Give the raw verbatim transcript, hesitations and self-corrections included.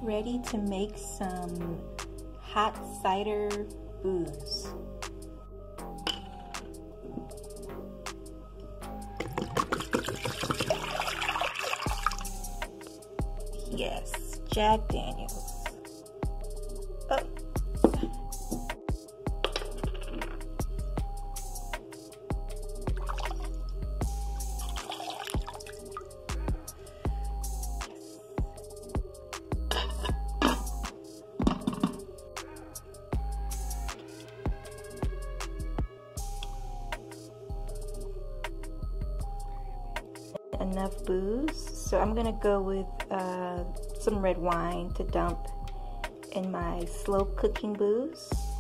Ready to make some hot cider booze. Yes, Jack Daniels. Oh. Enough booze, so I'm gonna go with uh, some red wine to dump in my slow cooking booze.